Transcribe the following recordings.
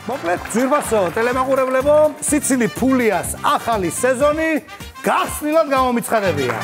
მოკლედ, ძვირფასო ტელემაყურებლებო, სიცილი ფულიას ახალი სეზონი გახსნილად გამომიცხადებია.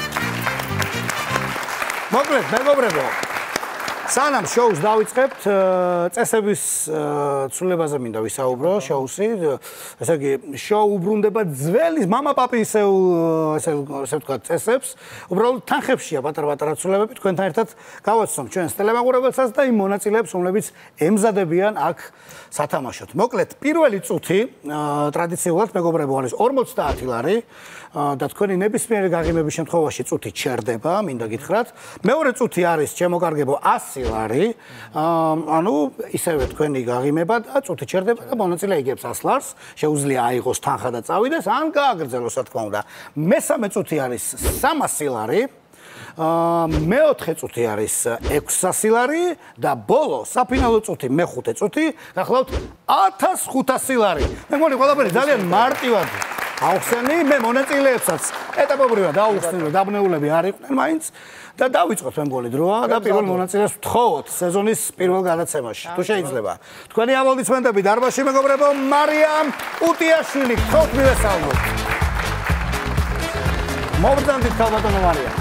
მოკლედ, მეგობრებო, სანამ შოუს დავიწყებთ, წესების ცვლილებაზე მინდა ვისაუბრო შოუსი. ესე იგი, შოუ უბრუნდება ძველი მამაპაპის ესე ვთქვათ, წესებს. უბრალოდ თანხებშია პატარ-პატარა ცვლილებები, თქვენთან ერთად გავაცნობთ ჩვენს ტელემაყურებელსაც და იმ მონაწილეებს, რომლებიც ემზადებიან აქ სათამაშოდ. მოკლედ, პირველი წუთი ტრადიციულად მეგობრებო არის 50 ლარი და თქვენი ნებისმიერი გაღიმების შემთხვევაში წუთი ჩერდება, მინდა გითხრათ. მეორე წუთი არის ჩემოკარგებო 100 ლარი. ანუ ისევე თქვენი გაღიმება და წუთი ჩერდება და მონაწილე იგებს 100 ლარს. შეუძლია აიღოს თანხა და წავიდეს, ან გააგრძელოს, რა თქმა უნდა. მესამე წუთი არის 300 ლარი. მეოთხე წუთი არის 600 ლარი და ბოლო საფინალო წუთი მეხუთე წუთი გახლავთ 1500 ლარი. მე მგონი ყველაფერი ძალიან მარტივად ავხსენი, მე მონაწილეებსაც ეტაპობრივად ავხსნი, რომ დაბნეულები არ იყვნენ მაინც და დავიწყოთ მე მგონი დროა და პირველ მონაწილეს ვთხოვოთ სეზონის პირველ გადაცემაში. თუ შეიძლება. თქვენი აპლოდისმენტები დარბაზში მეგობრებო, მარიამ უტიაშვილი, გთხოვთ მივესალმოთ. მოგზანდით ქალბატონო მარიამ.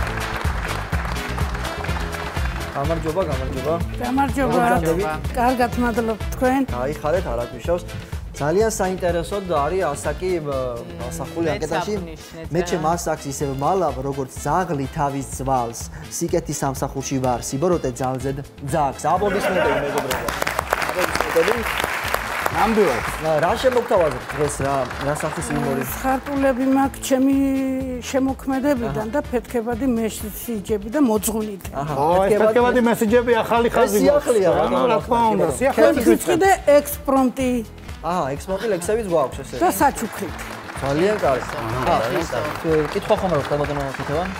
გამარჯობა. გამარჯობა. კარგად მადლობთ თქვენ. აიხარეთ, არ აგვიშავს. ძალიან საინტერესოდ არის ასაკი ასახული ანკეტაში. მე ჩემ ასაკს ისევ მალავ, როგორც ძაღლი თავის ძვალს. სიკეთის სამსახურში ვარ, სიბოროტე ძალზე ძაგს. აპლოდისმენტები მეგობრებო. აპლოდისმენტები. ნამდვილად. რა შემოგთავაზებთ დღეს რა სახის იუმორი? ხარტულები მაქვს ჩემი შემოქმედებიდან და ფეთქებადი მესიჯები და მოძღვნით. ფეთქებადი მესიჯები ახალი ხაზი გვაქვს. რა თქმა უნდა, სიახლეებით ვიწყდით და ექსპრომტი. ექსპრომტი ლექსებიც გვაქვს ესე. და საჩუქრით. ძალიან კარგი. კითხვა ხომ რა ქალბატონო კითხავენ?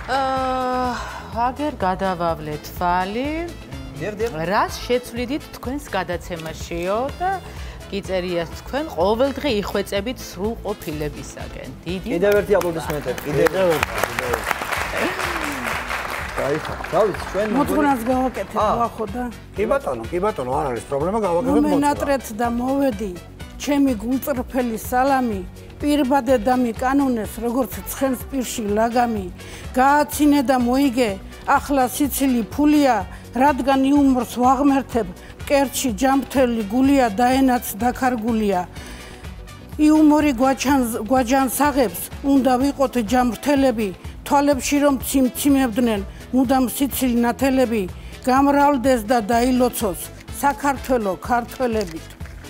აგერ გადავავლეთ თვალი. დიახ. რას შეცვლიდით თქვენს გადაცემაშიო და გიწერიათ თქვენ ყოველდღე იხვეწებით სრულყოფილებისაგენ. დიდი. კიდევ ერთი აპლოდისმენტები. კიდევ ერთი. დავით, ჩვენ მოძღვნას გავაკეთებ ახო და. კი ბატონო, არ არის პრობლემა, გავაკეთებ მოძღვნა. მომენატრეთ და მოვედი, ჩემი გულწრფელი სალამი, პირბადე და მიკანონეს, როგორც ცხენს პირში ლაგამი, გააცინე და მოიგე, ახლა სიცილი ფულია, რადგან იუმორს ვაღმერთებ, მკერდში ჯამრთელი გულია და ენაც დაქარგულია. იუმორი გვაჯანს აღებს, უნდა ვიყოთ ჯამრთელები, თვალებში რომ ციმციმებდნენ, მუდამ სიცილი ნათელები, გამრავლდეს და დაილოცოს საქართველო ქართველებით.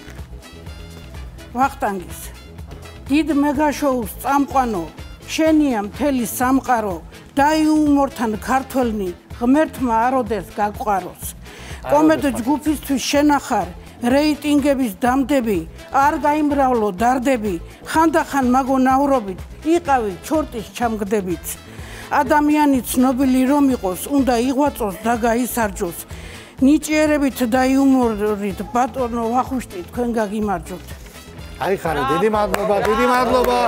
ვახტანგის. დიდ მეგაშოუს წამყვანო, შენია მთელი სამყარო, და იუმორთან ქართველნი ღმერთმა აროდეს გაყვაროს. კომედ ჯგუფისთვის შენახარ, რეიტინგების დამდები, არ გაიმრავლო დარდები, ხანდახან მაგონავრობით, იყავი ჩორტის ჩამგდებით. ადამიანი ცნობილი რომ იყოს, უნდა იღვაწოს და გაისარჯოს. ნიჭიერებით და იუმორით ბატონო ვახუშტი თქვენ გაგიმარჯოთ. აიხარე, დიდი მადლობა.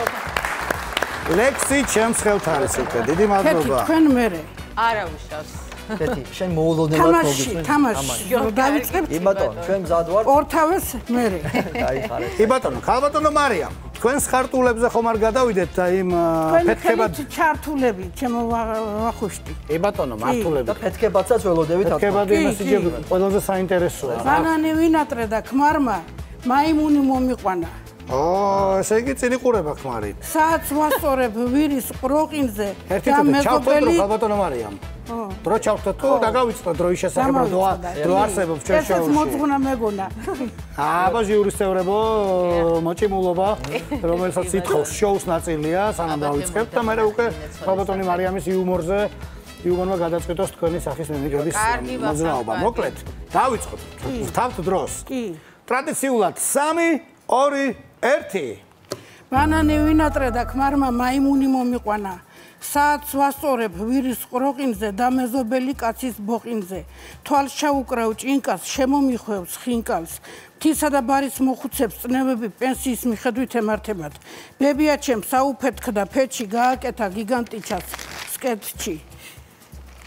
ლექსი ჩემს ხელთ არის უკვე. დიდი მადლობა. თქვენ მერე. არავიშავს. კეთი, შენ მოულოდნელად მოგიწვევ. თამაში. დავიწყებთ. კი ბატონო, ჩვენ მზად ვართ. ორთავეს მერე. აიხარე. კი ბატონო, ქალბატონო მარიამ, თქვენს ხარტულებზე ხომ არ გადავიდეთ და იმ ფეთქებად ჩართულები, ჩემო ვახუშტი. კი ბატონო, მართულები. და ფეთქებადსაც ველოდებით ათქმა. ფეთქებადი მესიჯები ყველაზე საინტერესოა. ბანანი ვინატრე და ქმარმა მაიმუნი მომიყვანა. ესე იგი წინი ყურება ქმარი. საათს ვასწორებ ვირის ყროყინზე და მეზობელი ქალბატონო მარიამ. დრო ჩავხტოთ თუ დაგავიწყოთ დროის შესახებ დრო არსებობს ჩვენ შოუში. ეს მოძღვნა მეგონა. აბა ჟიურისევრებო, მოჭიმულობა, რომელსაც ითხოვს შოუს ნაწილია, სანამ დავიწყებთ და მე უკვე ქალბატონი მარიამის იუმორმა გადაწყვიტოს თქვენი სახის მემიგრების მოძრაობა. მოკლედ, დავიწყოთ. ვთავთ დროს. კი. ტრადიციულად 3, 2, 1. ბანანი ვინატრე და ქმარმა მაიმუნი მომიყვანა. საათს ვასწორებ ვირის ყროყინზე და მეზობელი კაცის ბოყინზე. თვალს ჩაუკრავ ჭინკას, შემომიხვევს ხინკალს. მთისა და ბარის მოხუცებს წნევები პენსიის მიხედვით ემართებათ. ბებია ჩემ საუფეთქ და ფეთში გააკეთა გიგანტიჩას სკეთჩი.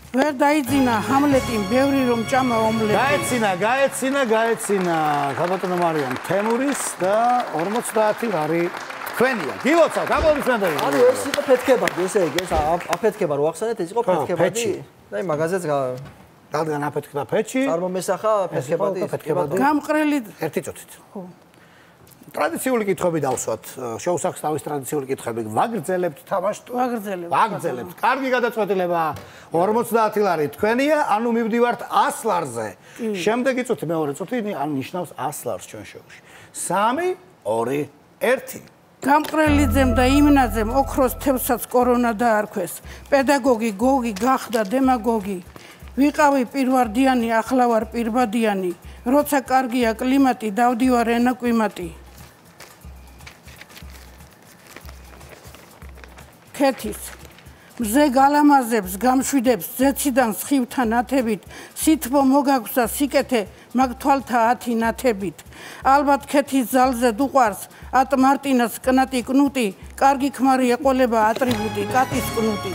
ვერ დაიძინა ჰამლეტიმ ბევრი რომ ჭამა ომლეტი. გაეცინა. ქალბატონო მარიამ თემურის და 50 ლარი თქვენია. გილოცავთ, აპლოდისმენტები. ანუ ეს იყო ფეთქებადი, ესე იგი, ეს აფეთქება რო ახსენეთ, ეს იყო ფეთქებადი. და იმ მაგაზეც რადგან აფეთქდა ფეჩი. წარმომესახა ფეთქებადი. გამყრელი ერთი წუთით. ხო. ტრადიციული კითხვები დავსვათ. შოუს აქვს თავის ტრადიციული კითხვები. ვაგრძელებთ თამაშს? ვაგრძელებთ. კარგი გადაწყვეტილება. 50 ლარი თქვენია, ანუ მივდივართ 100 ლარზე. შემდეგი წუთი მეორე წუთი, ანუ ნიშნავს 100 ლარს ჩვენ შოუში. 3, 2, 1. გამყრელიძემ და იმნაძემ ოქროს თევსაც კორონა დაარქვეს. პედაგოგი გოგი გახდა დემაგოგი. ვიყავი პირვარდიანი, ახლა ვარ პირბადიანი. როცა კარგია კლიმატი, დავდივარ ენაკვიმატი. ქეთის მზე გალამაზებს გამშვიდებს ზეციდან სხივთან ათებით სითბო მოგაქვს და სიკეთე მაგ თვალთა 10 ნათებით ალბათ ქეთის ზალზე დუყვარს ატ მარტინას კნატი კნუტი კარგი ქმარი ეყოლება ატრიბუტი კატის კნუტი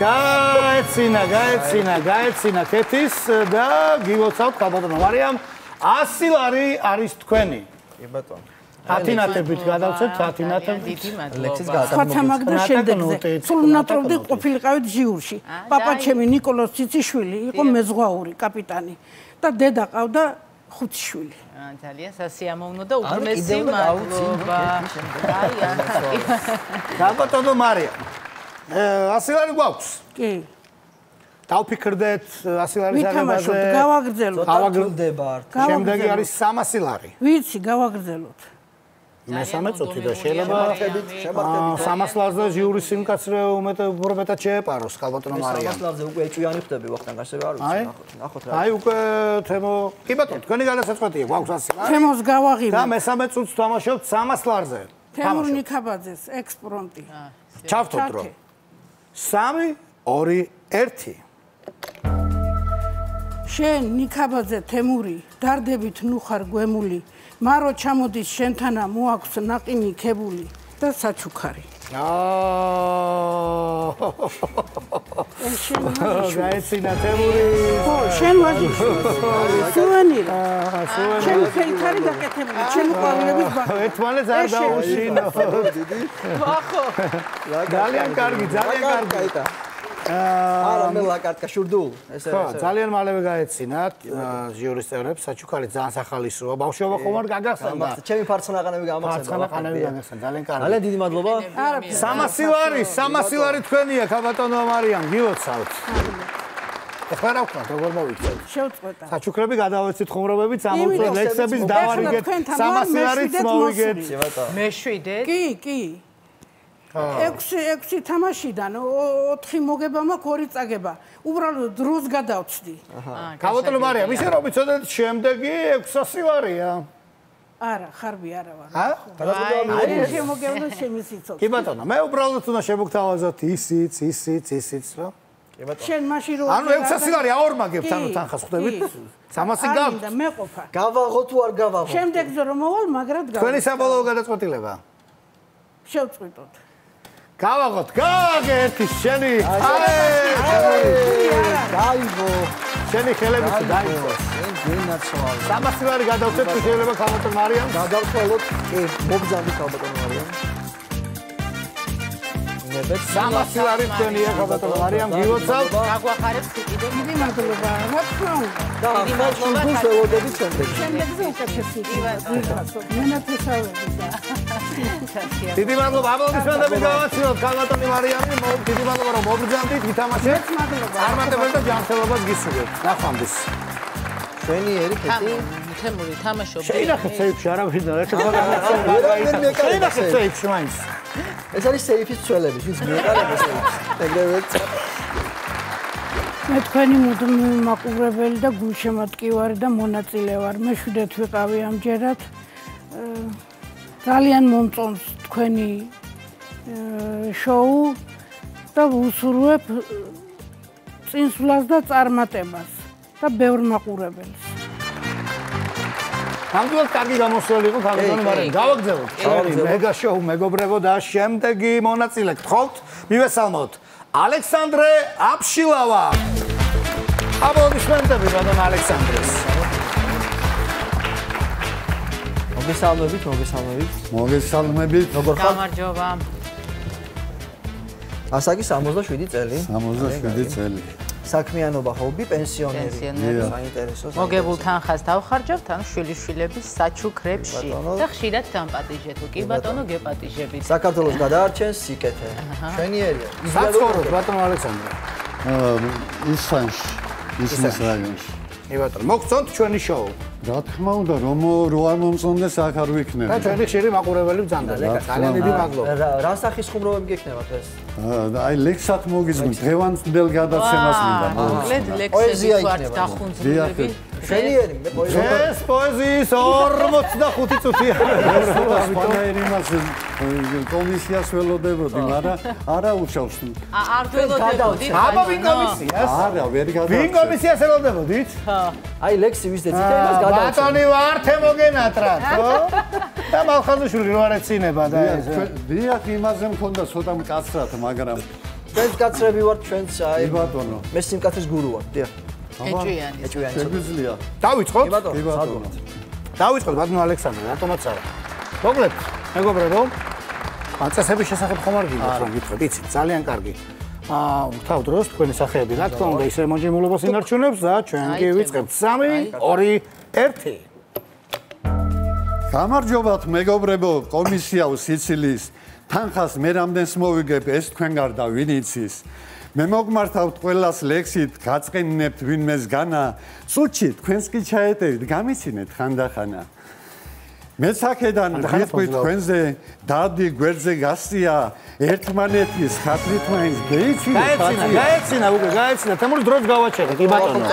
გაეცინა ქეთის და გილოცავთ ქალბატონო მარიამ 100 ლარი არის თქვენი კი ბატონო 10 ნათებით გადავცეთ 10 ნათებით ლექსის გადაგმოგეთ ხოთა მაგდა შემდეგზე სულ უნატრობდი ყოფილიყავით ჟიურში პაპა ჩემი ნიკოლოზ ციციშვილი იყო მეზღვაური კაპიტანი და დედა ყავდა 5 შვილი ძალიან სასიამოვნო და უღმესი მადლობა ქალბატონო მარიამ 100 ლარი გვაქვს კი დავფიქრდეთ 100 ლარის აღებაზე გავაგრძელოთ გავაგრძელებთ შემდეგი არის 300 ლარი ვიცი გავაგრძელოთ მესამე წუთი და შეიძლება 300 ლარზე ჟიურის სიმკაცრე უფრო მეტად შეეპაროს ქალბატონო მარიამ 300 ლარზე უკვე ეჭვიანი ხდები ვახტანგ ასე არ ვიცი ნახოთ რა აი უკვე თემო კი ბატონო თქვენი გადასაწყვეტია გვაქვს 100 ლარი თემოს გავაღიმე და მესამე წუთს თამაშობთ 300 ლარზე თემურ ნიქაბაძეს ექსპრონტი ჩავთოთ რომ 3 2 1 შენ ნიქაბაძე თემური დარდებით ნუ ხარ გვემული მარო ჩამოდის შენთანა მოაქვს ნაყინი ქებული და საჩუქარი გაეცინა თემური ხო შენ ვაჟიშვილი სუვენირი შენ ხელთარი გაკეთებული შენ ყვავილების ბაქო ერთმანეთს არ დაუშინო ხო ძალიან კარგი არა მე ლაკარტკა შურდულ ესე ხო ძალიან მალევე გაეცინათ ჟიურის წევრებს საჩუქარი ძალიან სახალისოა ბავშვობა ხომ არ გაგახსენდა ჩემი ფარცხნაყანები გამახსენდა ძალიან კარგი ძალიან დიდი მადლობა 300 ლარი თქვენია ქალბატონო მარიამ გილოცავთ ეხლა რა ვქნათ როგორ მოვიქცეთ შევწყვეტა საჩუქრები გადავეცით ხუმრობებით სამოწმე ლექსების დავარიგეთ 300 ლარიც მოვიგეთ მეშვიდეთ კი 6 თამაშიდან 4 მოგება მაქვს 2 წაგება. უბრალოდ დროს გადავწდი. ქალბატონო მარიამ, ისე რომ ვიცოდეთ, შემდეგი 600 ლარია. არა, ხარბი არა ვარ. აი, შემოგევნო შემიციცოთ. კი ბატონო, მე უბრალოდ უნდა შემოგთავაზოთ ისიც, რა. შენ მაშინ რო ანუ 600 ლარი აორმაგებთ, ანუ თანხას ხვდებით? 300 გაქვთ. და მეყოფა. გავაღო თუ არ გავაღო? შემდეგზე რომ მოვალ, მაგრად გავაღო. თქვენი საბოლოო გადაწყვეტილება. შევწყვიტოთ. გავაღოთ, ერთი შენი. გაიგო. შენი ხელებით დაიგო. გენაცვალ. 300 ლარი გადავწეთ თუ შეიძლება ქალბატონ მარიამ. გადავწელოთ, კი, მოგზავნი ქალბატონ მარიამ. 300 ლარი თქვენია ქალბატონ მარიამ, გილოცავ. აგვახარებს კიდე დიდი მადლობა. რა თქმა უნდა. და ახლა შუბულს ველოდებით შემდეგში. შემდეგზე უკეთესი იქნება. მენათესავები და დიდი მადლობა, აპლოდისმენტები გავაცილოთ ქალბატონი მარიამი, დიდი მადლობა რომ მოგბრძანდით, გითამაშეთ. წარმატებებს და ჯანმრთელობას გისურვებთ. ნახვამდის. ჩვენი ერი ქეთი თემური თამაშობ. შეინახეთ სეიფში, არა ვინდა, შეინახეთ სეიფში მაინც. ეს არის სეიფის ცველები, ვინც მიეყარება სეიფს. ეგრევე მე თქვენი მუდმივი მაყურებელი და გულშემატკივარი და მონაწილე ვარ. მე-7 ვიყავი ამჯერად. ძალიან მომწონს თქვენი შოუ და ვუსურვებ წინსვლას და წარმატებას და ბევრ მაყურებელს. ნამდვილად კარგი გამოსვლელი იყო ქალბატონო მარიამ. გავაგზავნოთ. მეგა შოუ მეგობრებო და შემდეგი მონაწილე გთხოვთ. მივესალმოთ. ალექსანდრე აფშილავა. აპლოდისმენტები ბატონ ალექსანდრეს. მოგესალმებით. როგორ ხართ? გამარჯობა. ასაკი 67 წელი. 67 წელი. საქმიანობა, ჰობი, პენსიონერი. საინტერესო. მოგებულ თანხას დავხარჯავთ, ანუ შვილიშვილების საჩუქრებში. და ხშირად დამპატიჟეთ, კი ბატონო გეპატიჟებით. საქართველოს გადაარჩენს სიკეთე. ჩვენიერია. საცხოვროთ ბატონ ალექსანდრე. ისმის რაიონში. ბატონო, მოგწონთ ჩვენი შოუ. რა თქმა უნდა, რომ არ მომწონდეს აქ არ ვიქნები. და ჩვენი ხშირი მაყურებელი ბრძანდა, ძალიან დიდი მადლობა. რა სახის ხუმრობები გექნებათ ეს? აი ლექსად მოგიზმით, დღევანდელ გადაცემას მინდა. მოკლედ ლექსები ვართ დახუნძურები. ჩვენიერი, მე ეს პოეზიის 45 წუთია. სპანაერი მას კომისიას ველოდებოდი, მაგრამ არა უშავს. არ ველოდებოდით? აბა ვინ კომისიას? არა, ვერ გადავწევ. ვინ კომისიას ველოდებოდით? აი ლექსი ვის დეცით, იმას გადავწევ. ბატონი ვართე მოგენატრათ, ხო? და მალხაზუშვილი რო არ ეცინება და ეს. დიახ, იმაზე მქონდა ცოტა მკაცრად, მაგრამ ჩვენს კაცრები ვართ, ჩვენს აი ბატონო. მე სიმკაცრის გურუ ვარ, დიახ. ეჭვიანი. შეგვიძლია. დავიწყოთ? ბატონო. დავიწყოთ ბატონო ალექსანდრე, რატომაც არა. მოგლებთ, მეგობრებო. წესების შესახებ ხომ არ გინდათ რომ გითხრათ, იცით, ძალიან კარგი. ვრთავ დროს თქვენი სახეები, რა თქმა უნდა, ისე მომჯიმულობას ინარჩუნებს და ჩვენ კი ვიწყებთ 3, 2, 1. გამარჯობათ მეგობრებო, კომისიაო სიცილიის თანხას მე რამდენს მოვიგებ ეს თქვენ გარდა ვინ იცის. მე მოგმართავთ ყველას ლექსით, გაწყენინებთ ვინმეს განა, წუთში თქვენს კი ჩაეტევით, გამიცინეთ ხანდახანა. მეც აქედან ვიტყვით თქვენზე, დადი გვერდზე გასწია, ერთმანეთის ხათრით მაინც გეიცინეთ. გაეცინა უკვე, გაეცინა, თემური დროც გავაჩერეთ, კი ბატონო.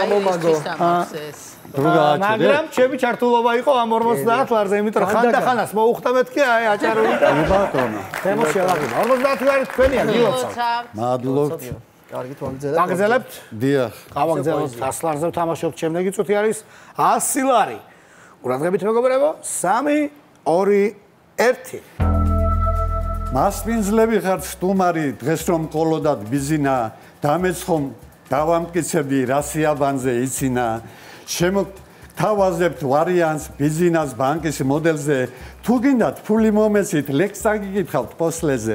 მაგრამ ჩემი ჩართულობა იყო ამ 50 ლარზე, იმიტომ რომ ხანდახანას მოუხტებეთ კი აი აჭარული. კი ბატონო. თემო შეალაგება. 50 ლარი თქვენია, გილოცავთ. მადლობთ. კარგით ვაგრძელებთ. ვაგრძელებთ? დიახ. გავაგრძელოთ 100 ლარზე ვთამაშობთ, შემდეგი წუთი არის 100 ლარი. ყურადღებით მეგობრებო, 3, 2, 1. მასპინძლები ხართ სტუმარი, დღეს რომ ყოლოდად ბიზინა, დამეცხომ დავამტკიცებდი რა სიაბანზე iciნა. შემოგთავაზებთ ვარიანტს ბიზინას ბანკის მოდელზე, თუ გინდათ ფული მომეცით, ლექსს აგიკითხავთ პოსლეზე.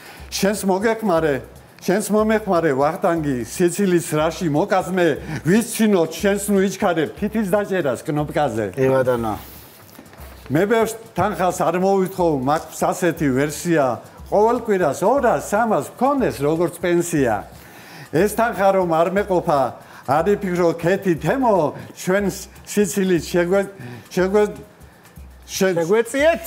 შენს მომეხმარე ვახტანგი სიცილის რაში მოკაზმე ვიცინოთ შენს ნუ იჩქარებ თითის დაჭერას კნოპკაზე. კი ბატონო. მე ბევრს თანხას არ მოვითხოვ, მაქვს ასეთი ვერსია, ყოველ კვირას 200-300 მქონდეს როგორც პენსია. ეს თანხა რომ არ მეყოფა, არ იფიქრო ქეთი თემო, ჩვენს სიცილით შეგვეციეთ?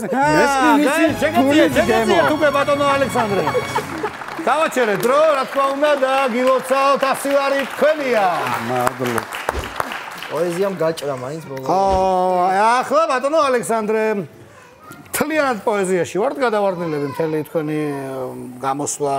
შეგვეციეთ უკვე ბატონო ალექსანდრე. გავაჩერეთ დრო, რა თქმა უნდა და გილოცავთ 100 ლარი თქვენია. მადლობთ. პოეზიამ გაჭრა მაინც ბოლოს. ახლა ბატონო ალექსანდრე, თლიანად პოეზიაში ვართ გადავარდნილები მთელი თქვენი გამოსვლა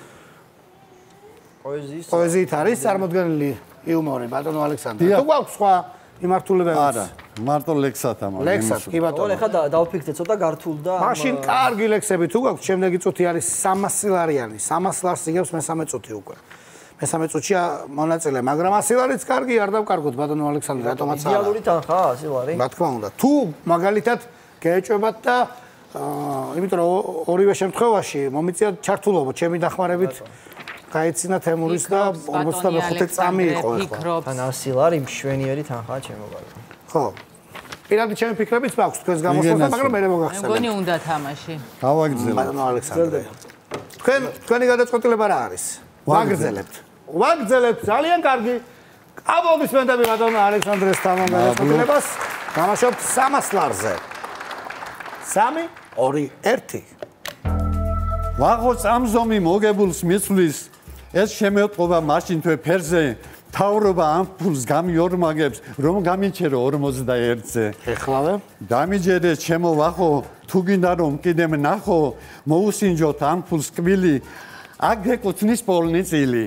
პოეზიით არის წარმოდგენილი იუმორი ბატონო ალექსანდრე. თუ გვაქვს სხვა იმართულებები? არა, მარტო ლექსად ამბობ. ლექსად, კი ბატონო. ეხლა დავფიქრდე ცოტა გართულ და მაშინ კარგი ლექსები თუ გაქვს, შემდეგი წუთი არის 300 ლარიანი. 300 ლარს იგებს მესამე წუთი უკვე. მესამე წუთია მონაწილე, მაგრამ 100 ლარიც კარგი არ დავკარგოთ ბატონო ალექსანდრე, რატომაც არა. იდეალური თანხა 100 ლარი. რა თქმა უნდა. თუ მაგალითად გაეჭვებათ და იმიტომ რომ ორივე შემთხვევაში მომიწია ჩართულობა, ჩემი დახმარებით გაეცინა თემურის და 45 წამი იყო ახლა. ან 100 ლარი მშვენიერი თანხაა ჩემოგალო. ხო. პირადი ჩემი ფიქრებიც მაქვს თქვენს გამოსვლაზე, მაგრამ მე მოგახსენებთ. მეგონი უნდა თამაში. გავაგრძელებ. ბატონო ალექსანდრე. თქვენი გადაწყვეტილება რა არის? ვაგრძელებთ, ძალიან კარგი. აპლოდისმენტები ბატონო ალექსანდრეს თამამგადაწყვეტილებას. თამაშობთ 300 ლარზე. 3, 2, 1. ვაღო წამზომი მოგებულს მიცვლის, ეს შემოწყობა მაშინ თვე ფერზე, თავრობა ამ ფულს გამიორმაგებს, რომ გამიჩერო 41-ზე. ეხლავე? დამიჯერე ჩემო ვახო, თუ გინდა რომ კიდე ნახო, მოუსინჯოთ ამ ფულს კბილი, აქ გეკუთვნის პოლნი წილი.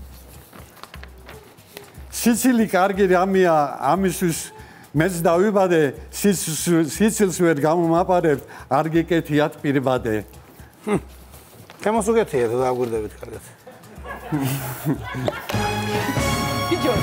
სიცილი კარგი რამეა, ამისთვის მეც დავიბადე, სიცილს ვერ გამომაპარებთ, არ გეკეთიათ პირბადე. თემოს უგეთია თუ დაგვირდებით კარგად. ბიჯოს.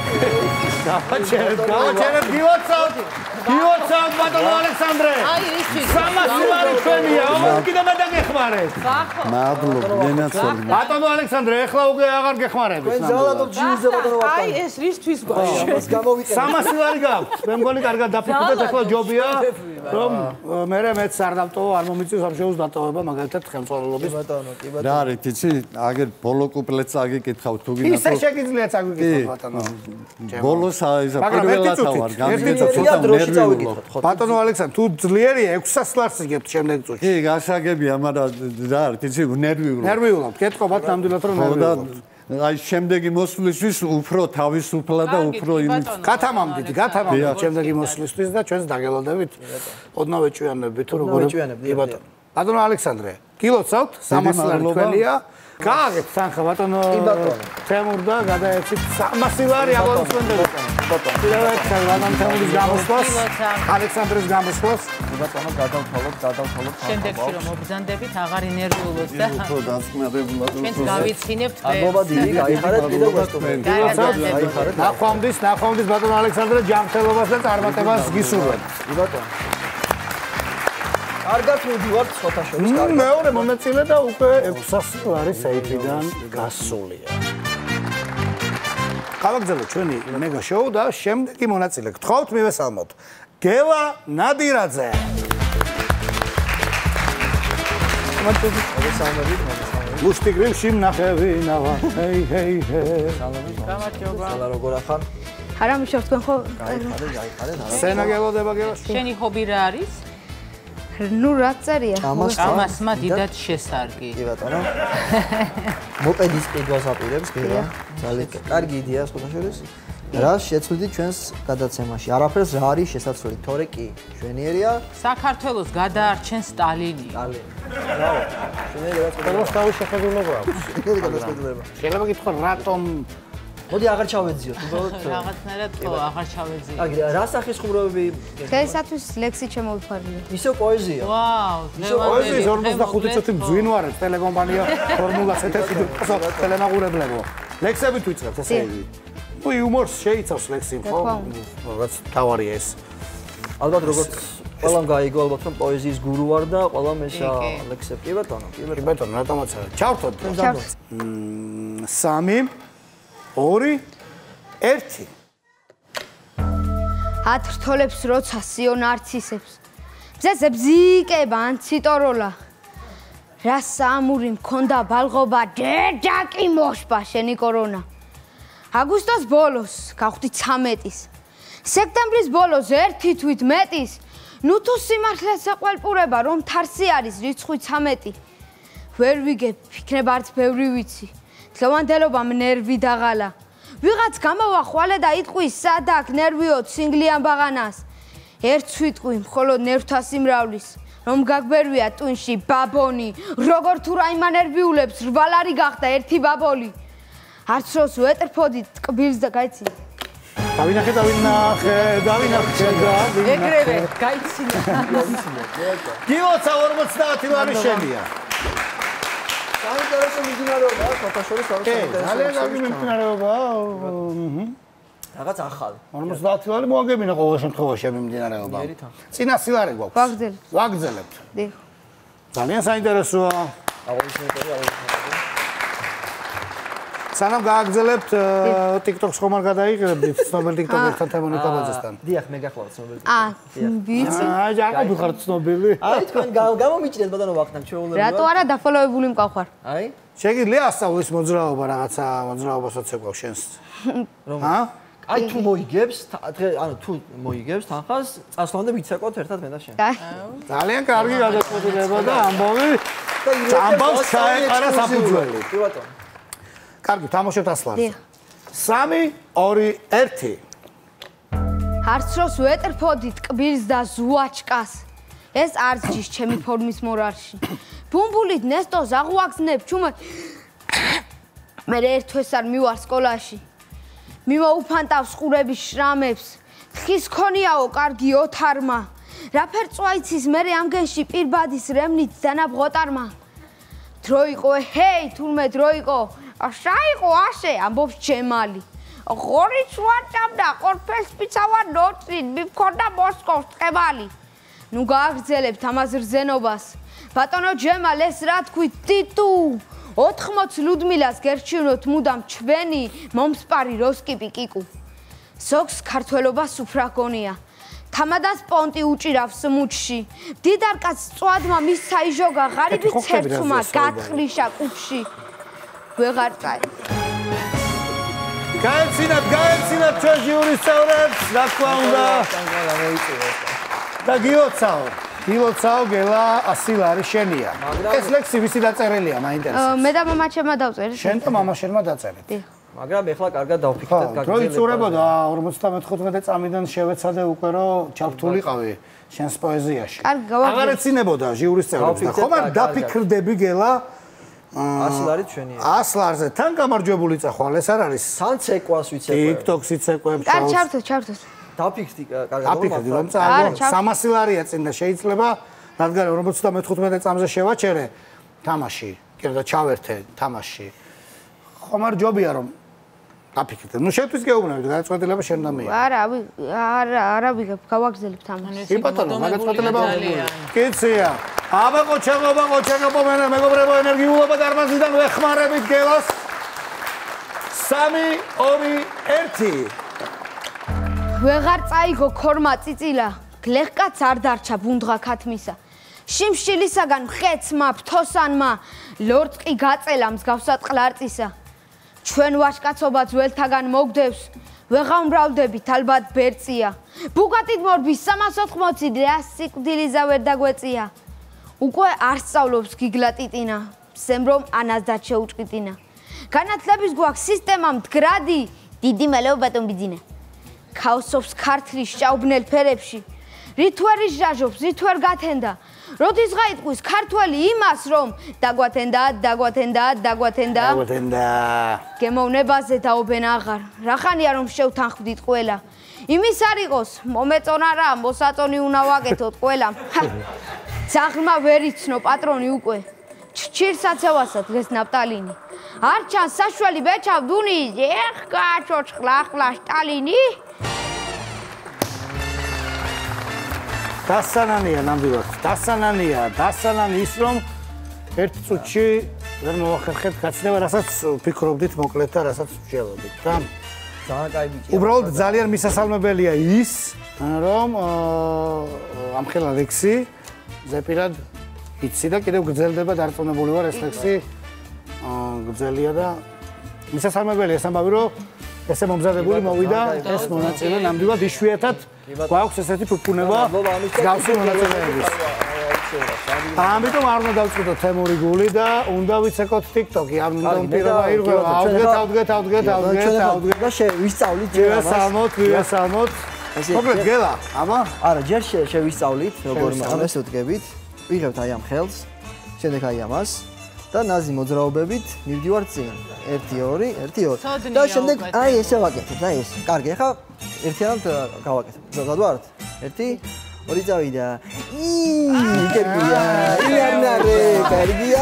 გავაჩერეთ გილოცავთ ბატონო ალექსანდრე. აი ისთვის. 300 ლარი ჩვენია, ამას კიდე მე დაგეხმარეთ. მადლობა, გენაცოლი. ბატონო ალექსანდრე, ეხლა უკვე აღარ გეხმარებით. თქვენ ზალადობ ჯიუზე ბატონო ვახტანგ. აი ეს რისთვის გვაქვს? ამას გამოვიყენე. 300 ლარი გაქვს. მე მგონი კარგად დაფიქრდეთ, ეხლა ჯობია რომ მე მეც არ დავტოვო, არ მომიწევს ამ შოუს დატოვება, მაგალითად ხელმძღვანელობის. ბატონო, კი ბატონო. რა არის, იცი, აგერ ბოლო კუპლეტს აგიკითხავ თუ გინდა ისე შეგიძლიათ აგვიკითხოთ ბატონო. ბოლოს ისა პირველად ავარ გამიგეცა წუთი ცოტა დროში ნერვიულობ. წავიკითხოთ, ხო. ბატონო ალექსანდრე, თუ ძლიერია 600 ლარს იგებთ შემდეგ წუთში. კი, გასაგებია, მაგრამ რა არის, იცი, ნერვიულობ. ნერვიულობ, გეტყობათ ნამდვილად რომ ნერვიულობ. აი შემდეგი მოსვლისთვის უფრო თავისუფლად და უფრო იმით გათამამდით შემდეგი მოსვლისთვის და ჩვენს დაგელოდებით. ოდნავ ეჭვიანებით თუ როგორ ბატონო. ბატონო ალექსანდრე, გილოცავთ 300 ლარი თქვენია. გააგეთ თანხა ბატონო თემურ და გადაეცით 300 ლარი აბონემენტები. ბატონო. თემურის გამოსვლას, ალექსანდრეს გამოსვლას. ბატონო გადავთვალოთ. შემდეგში რომ მობრძანდებით, აღარ ინერვიულოთ და უფრო დასწმებულად ჩვენს გავიცინებთ აგობა დიდი, გაიხარეთ კიდევ გასტუმრები. ნახვამდის ბატონო ალექსანდრე ჯანმრთელობას და წარმატებას გისურვებთ. ბატონო. კარგად მივდივართ სხვათა შორის. მეორე მონაწილე და უკვე 600 ლარი საითიდან გასულია. გავაგზავნოთ ჩვენი მეგა შოუ და შემდეგი მონაწილე გთხოვთ მივესალმოთ. გელა ნადირაძე. მუსტიგრილში ნახევი ნავა. ჰეი. გამარჯობა. სალა როგორ ახარ? არა მიშოვ თქვენ ხო გაიხარეთ. სენა გელოდება გელაში. შენი ჰობი რა არის? ნუ რა წერია ამასმა დიდად შესარგი. კი ბატონო. მოპედის ყიდვას აპირებს, კი რა. ძალიან კარგი იდეა სხვათა შორის. რა შეცვლით ჩვენს გადაცემაში? არაფერს რა არის შესაძლებელი, თორე კი შვენიერია. საქართველოს გადაარჩენ სტალინი. ბრავო. შვენიერია ყველას თავის შეხედულება აქვს. გადაწყვეტილება. შეიძლება გითხრა რატომ მოდი აღარ ჩავეძიოთ, უბრალოდ რაღაცნაირად ხო აღარ ჩავეძიე. აი რა სახის ხუმრობები? დღეისათვის ლექსი შემოვიფარია ისევ პოეზია. ვაუ, პოეზიის 45 წუთი მძვინვარებს ტელეკომპანია ფორმულას ეთერში ტელემაყურებლებო. ლექსებით ვიწყებთ ესე იგი. თუ იუმორს შეიცავს ლექსი ხო? რაღაც თავარია ეს. ალბათ როგორც ყველამ გაიგო ალბათ რომ პოეზიის გურუ ვარ და ყველამ ესა ლექსები. კი ბატონო, კი ბატონო, რატომაც არა. ჩავთოთ. 3 2 1 ათრთოლებს როცა სიონ არცისებს მზეზე ბზიკება ან ციტოროლა რა საამური მქონდა ბალღობა დედა კი მოშპა შენი კორონა აგვისტოს ბოლოს გავხდი 13-ის სექტემბრის ბოლოს 1 თვით მეტის ნუ თუ სიმართლეს ეყვალპურება რომ თარსი არის რიცხვი 13 ვერ ვიგებ ფიქრებ არც ბევრი ვიცი თლოვანდელობამ ნერვი დაღალა ვიღაც გამოვა ხვალე და იტყვის სადაკ ნერვიო ცინგლიან ბაღანას ერთ ვიტყვი მხოლოდ ნერვთა სიმრავლის რომ გაგბერვია ტვინში ბაბონი როგორ თუ რაიმა ნერვიულებს 8 ლარი გახდა ერთი ბაბოლი არც როს ვეტრფოდი ტკბილს და გაიცი დავინახე ეგრევე გაიცინა გილოცა 50 ლარი შენია საინტერესო მიმდინარეობაა სხვათა შორის ძალიან კარგი მიმდინარეობაა რაღაც ახალი 50 ლარი მოაგებინა ყოველ შემთხვევაში მიმდინარეობა წინა სილარი გვაქვს ვაგზელებთ ძალიან საინტერესოა სანამ გააგზელებთ TikTok-ს ხომ არ გადაიღებდით ცნობილ TikTok-ერთან თემონი კაბაძესთან დიახ მე გახლავთ ცნობილი ვიცი ჯაკობი ხარ ცნობილი აი თქვენ გამომიჭრეთ ბატონო ვახტანგ ჩვეულებრივად რატო არა დაფოლოვებული მყავხარ აი შეგიძლია ასწავლოს მოძრაობა რაღაცა მოძრაობასაც ეკვავს შენს ჰა აი თუ მოიგებს ანუ თუ მოიგებს თანხას წასვლამდე ვიცეკოთ ერთად მე და შენ ძალიან კარგი გადაწყვეტილება და ამბავი ამბავს ჩაეყარა საფუძველი კი ბატონო კარგი თამაშობთ ასლანს 3 2 1 არც როს ვეტრფოდი ტკბილს და ზუაჩკას ეს არც ჯის ჩემი ფორმის მორარში ბუმბულით ნესტოს აღვაგზნებ ჩუმე მე ერთვეს არ მივარ სკოლაში მიმოუფანტავს ყურების შრამებს თხის ქონიაო კარგი ოთარმა რაფერ წვაიცის მე ამგენში პირბადის რემნით დანაბღოტარმა დროიყო ჰეი თურმე დროიყო აშაიყო აშე ამბობს ჯემალი ღორიც ვაჭამდა ყორფელს პიცავა ნოწინ მიფქონდა მოსკოვს ტყევალი ნუ გააგრძელებთ ამას რძენობას ბატონო ჯემალ ეს რა თქვით ტიტუ 80 ლუდმილას გერჩივნოთ მუდამ ჩვენი მომსპარი როსკიპი კიკუ ზოგს ქართველობა სუფრაგონია თამადას პონტი უჭირავს მუჩში დიდარკაც წვადმა მის საიჟოგა ღარიბი ცერცუმა გათხლიშა კუჩში ვეღარ წაი გაეცინათ ჩვენ ჟიურის წევრებს რა თქმა უნდა და გილოცავ გელა 100 ლარი შენია ეს ლექსი ვისი დაწერილია მაინტერესებს მე და მამა ჩემმა დავწერე შენ და მამა შენმა დაწერეთ მაგრამ ეხლა კარგად დავფიქრეთ გაგრძელება რო იწურებოდა 55 წამიდან შევეცადე უკვე რომ ჩავთულიყავი შენს პოეზიაში აღარ ეცინებოდა ჟიურის წევრებს და ხომ არ დაფიქრდები გელა 100 ლარი ჩვენია 100 ლარზე თან გამარჯვებული წახვალ ეს არ არის თან ცეკვას ვიცე TikTok-ში ცეკვებს ჩავთოს დაფიქრდი კარგად დაფიქრდი რომ წააგო 300 ლარია წინ და შეიძლება რადგან 55 წამზე შევაჩერე თამაში კი და ჩავერთე თამაში ხომ არ ჯობია რომ დაფიქრდე ნუ შევთვის გეუბნებით გადაწყვეტილება შენ და მე არა ვიღებ გავაგზელებთ ამას კი ბატონო გადაწყვეტილება კიცია აბა ყოჩაღობა მეგობრებო ენერგიულობა დარბაზიდან ვეხმარებით გელას 3 2 1 ვეღარ წაიგო ქორმა წიწილა გლეხკაც არ დარჩა ბუნდღა ქათმისა შიმშილისაგან ხეცმა ფთოსანმა ლორწკი გაწელა მსგავსად ყლარწისა ჩვენ ვაშკაცობა ძველთაგან მოგდევს ვეღამბრავდებით ალბათ ბერწია ბუგატით მორბის 380 რა სიკვდილიზა ვერ დაგვეწია უკვე არ სწავლობს გიგლა ტიტინა სემრომ ანაზდაც შეუჭკიტინა განათლების გვაქვს სისტემა მდგრადი დიდი მალეო ბატონბიძინა ქაოსობს ქართლის ჭაუბნელ ფერებში რითვერი ჟაჟობს რითვერ გათენდა როდის გაიტყვის ქართველი იმას რომ დაგვათენდა გემოვნებაზე დაობენ აღარ რახანია რომ შევთანხმდით ყველა იმის არ იყოს მომეწონა რა მოსაწონი უნდა ვაკეთოთ ყველა ძაღლმა ვერ იცნო პატრონი უკვე ჩირსაცევასა დღეს ნაპტალინი არ ჩანს საშველი ბეჭავ დუნი ეხ გაჩოჩხლა სტალინი დასანანია ნამდვილად დასანანი ის რომ ერთ წუთში ვერ მოვახერხებთ გაცნება რასაც ვფიქრობდით მოკლედ და რასაც ვშევდით და ძალიან კაი ბიჭია უბრალოდ ძალიან მისასალმებელია ის რომ ამხელა ლექსი ზეპირად იცი და კიდევ გრძელდება დარწმუნებული ვარ ეს ლექსი გრძელია და მისასალმებელია ეს ამბავი რომ ესე მომზადებული მოვიდა ეს მონაწილე ნამდვილად იშვიათად გვაქვს ესეთი ფუფუნება გავსი მონაწილეების ამიტომ არ უნდა დავწყვიტოთ თემური გული და უნდა ვიცეკოთ TikTok-ი არ უნდა პირობა ირღვევა ავდგეთ და შევისწავლით ვიასალმოთ მოკლედ გელა აბა არა ჯერ შევისწავლით როგორ ამას ვდგებით ვიღებთ აი ამ ხელს შემდეგ აი ამას და ნაზი მოძრაობებით მივდივართ წინ 1 2 და შემდეგ აი ესე ვაკეთებ და ეს კარგი ახლა ერთიანად გავაკეთებ ზოგადად ვართ 1 2 წავიდა კარგია იარნარე კარგია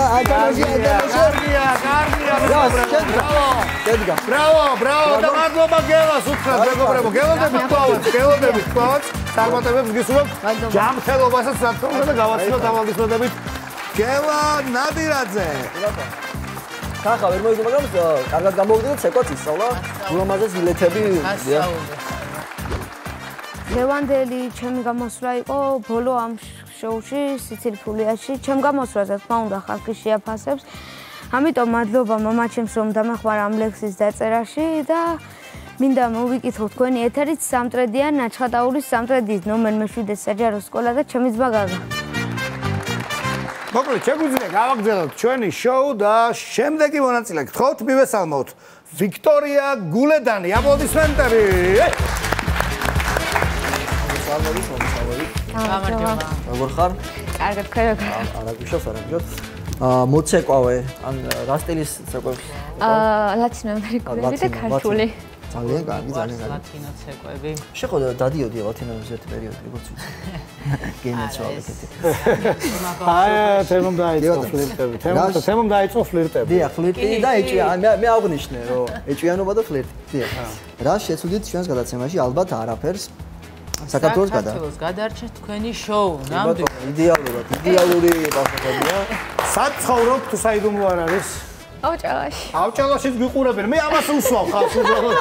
ბრავო და მადლობა გელას უთხრათ მეგობრებო გელოდებით თქვათ წარმატებებს გისურვებთ ჯანმრთელობასაც რა თქმა უნდა და გავაცნოთ ავალდისმოდებით გელა ნადირაძე ხახა ვერ მოიგო მაგრამ კარგად გამოვიდა ცეკვაც ისწავლა ულამაზეს ბილეთები ლევანდელი ჩემი გამოსვლა იყო ბოლო ამ შოუში სიცილფულიაში ჩემ გამოსვლაზე თქმა უნდა ხალხი შეაფასებს ამიტომ მადლობა მამაჩემს რომ დამახმარა ამ ლექსის დაწერაში და მინდა მოვიკითხო თქვენი ეთერით სამტრედიან ნაჩხატაურის სამტრედის ნომერ მე-7 საჯარო სკოლა და ჩემი ძმა გაგა მოკლედ შეგვიძლია გავაგრძელოთ ჩვენი შოუ და შემდეგი მონაწილე გთხოვთ მივესალმოთ ვიქტორია გულედანი აპლოდისმენტები როგორ ხარ? კარგად ხარ? არა გუშავს არა გჯობ. მოცეკვავე ან რა სტილის ცეკვებს? ლათინო ამერიკული და ქართული. ძალიან კარგი, ძალიან კარგი. ლათინო ცეკვები. შეხოდა დადიოდი ლათინოების ერთ პერიოდი, როგორც ვიცი. გენეცვალე კეთი. აი, თემომ დაიწყო ფლირტები. თემომ დაიწყო ფლირტები. დიახ, ფლირტი და ეჭვია. მე აღვნიშნე, რომ ეჭვიანობა და ფლირტი. დიახ. რა შეცვლით ჩვენს გადაცემაში? ალბათ არაფერს. საქართველოს გადარჩეთ თქვენი შოუ, ნამდვილად. იდეალურად, იდეალური პასუხებია. სად ცხოვრობ თუ საიდუმლო არ არის? აუჭალაში. აუჭალაშიც გიყურებენ. მე ამას უსვავ ხალხს უბრალოდ.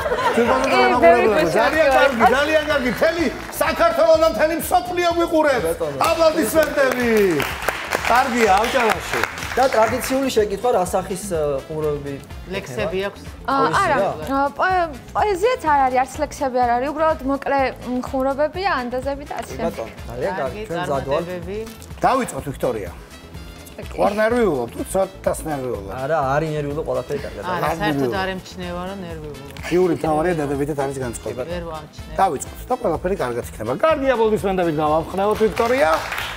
ძალიან კარგი. მთელი საქართველოს და მთელი მსოფლიო გიყურებს. აპლოდისმენტები. კარგია აუჭალაში. და ტრადიციული შეკითხვა რა სახის ხუმრობები? ლექსები აქვს? არა. პოეზიაც არ არის, არც ლექსები არ არის, უბრალოდ მოკლე ხუმრობებია, ანდაზები და ასე. ბატონო, ძალიან კარგი. ჩვენ ზადვალ. დავიწყოთ ვიქტორია. ვარ ნერვიულობ, თუ ცოტას ნერვიულობ. არა, არის ნერვიულო ყველაფერი კარგად. არა, საერთოდ არ ემჩნევა რომ ნერვიულობ. ხიური თავარია დადებითად არის განწყობა. ვერ ვამჩნევ. დავიწყოთ და ყველაფერი კარგად იქნება. კარგი აპლოდისმენტებით გავამხნევოთ ვიქტორია.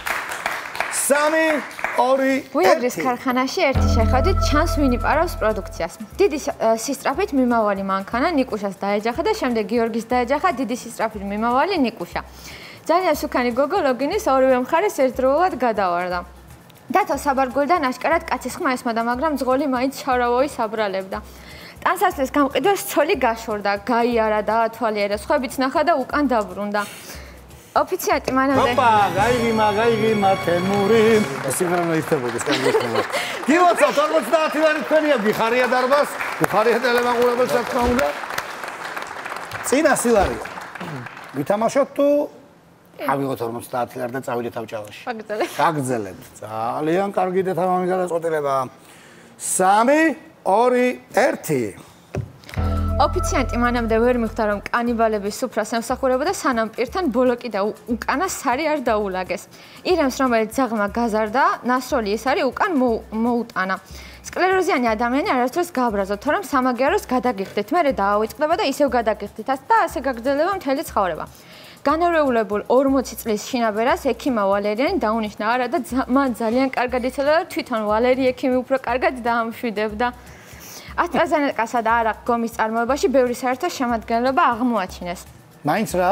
3 2 ვიაგრის ქარხანაში ერთი შეხედვით ჩანს ვინი პარავს პროდუქციას. დიდი სისწრაფით მიმავალი მანქანა ნიკუშას დაეჯახა და შემდეგ გიორგის დაეჯახა დიდი სისწრაფით მიმავალი ნიკუშა. ძალიან სუქანი გოგო ლოგინის ორივე მხარეს ერთდროულად გადავარდა. დათო საბარგულიდან აშკარად კაცის ხმა ესმოდა, მაგრამ ძღოლი მაინც შარავოის აბრალებდა. ტანსაცმლის გამყიდვას ცოლი გაშორდა, გაიარა და ათვალიერა, სხვებიც ნახა და უკან დაბრუნდა. ოფიციანტი მანამდე ოპა, გაიგიმა თემური. სიმღერა მოიხდებოდეს კარგი ხმა. გილოცავ 50-ვანი თქვენია, გიხარია დარბას, გიხარია ტელემაყურებელს რა თქმა უნდა. წინა სილარი. ვითამაშოთ თუ ავიღოთ 50 ლარი და წავიდეთ ავჭალაში. გაგძელებთ. ძალიან კარგი და თამამი გადაწყვეტილება. 3 2 1 ოფიციანტი მანამდე ვერ მიხვდა რომ კანიბალების სუფრას ემსახურებოდა სანამ პირთან ბოლოკი და უკანა სარი არ დაულაგეს. ირემს რომელიც ძაღლმა გაზარდა, ნასროლი ეს არის უკან მოუტანა. სკლეროზიანი ადამიანი არასდროს გააბრაზოთ, თორემ სამაგიეროს გადაგიხდით, მერე დაავიწყდება და ისევ გადაგიხდით და ასე გაგრძელდება მთელი ცხოვრება. განარევლებულ 40 წლის შინაბერას ექიმა ვალერიანი დაუნიშნა არა და მან ძალიან კარგად იცოდა და თვითონ ვალერი ექიმი უფრო კარგად დაამშვიდებდა. AstraZeneca-სა და არაყ გომის წარმოებაში ბევრი საერთო შემადგენლობა აღმოაჩინეს. მაინც რა?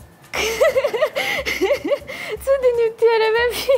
ცუდი ნივთიერებები.